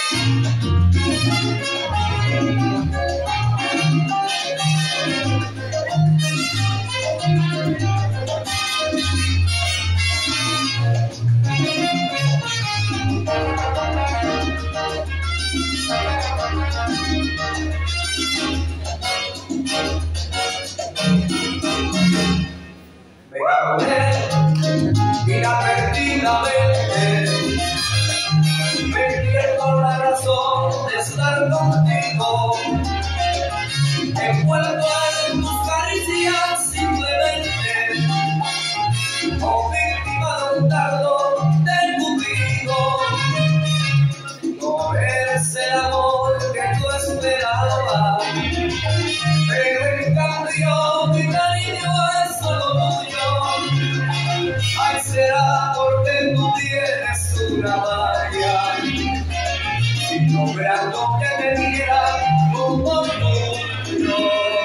Me enamoré inadvertidamente, me pierdo la razón de estar contigo, envuelto en tus caricias simplemente, o víctima de un dardo de Cupido. No eres el amor que tú esperabas, pero en cambio mi cariño es solo tuyo. Ay, será porque tú tienes una magia, logrando que me diera como tuyo.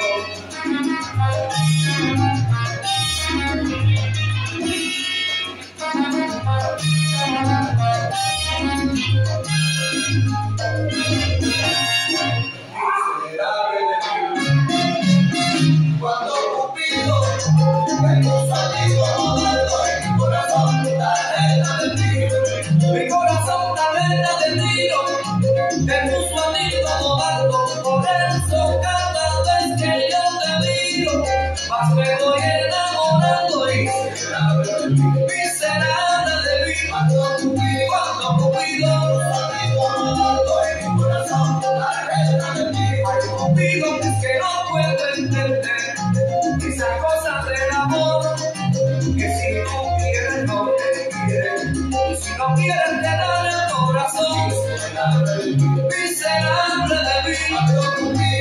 Cuando Cupido me puso a mi corazón, mi corazón tarjeta de tiro, mi corazón tarjeta de tiro, te puso a mí como barco, por eso cada vez que yo te miro, más me voy enamorando y miserable de mí. Cuando Cupido mi corazón tarjeta de tiro, ay Cupido, es que no puedo entender esas cosas del amor, que si tú quieres no te quieren, y si no quieres te dan el corazón, miserable de mí.